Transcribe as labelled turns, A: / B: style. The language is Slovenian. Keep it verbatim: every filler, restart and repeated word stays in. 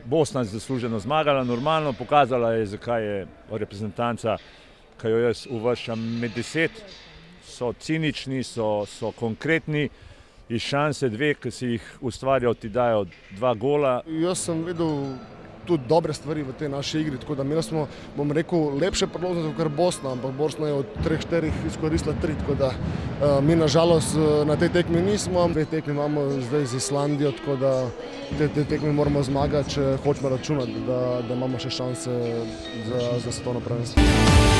A: Bosna zasluženo zmagala, normalno, pokazala je, zakaj je reprezentanca, ki jo jaz uvrščam med deset, so cinični, so, so konkretni, iz šanse dve, ki si jih ustvarjal, ti dajo dva gola.
B: Jaz sem videl tudi dobre stvari v tej naši igri, tako da imeli smo, bom rekel, lepše priložnosti kot Bosna, ampak Bosna je od treh, štirih izkoristila tri, tako da uh, mi nažalost na tej tekmi nismo. Dve tekmi imamo zdaj z Islandijo, tako da te, te tekmi moramo zmagati, če hočemo računati, da, da imamo še šanse za, za svetovno prvenstvo.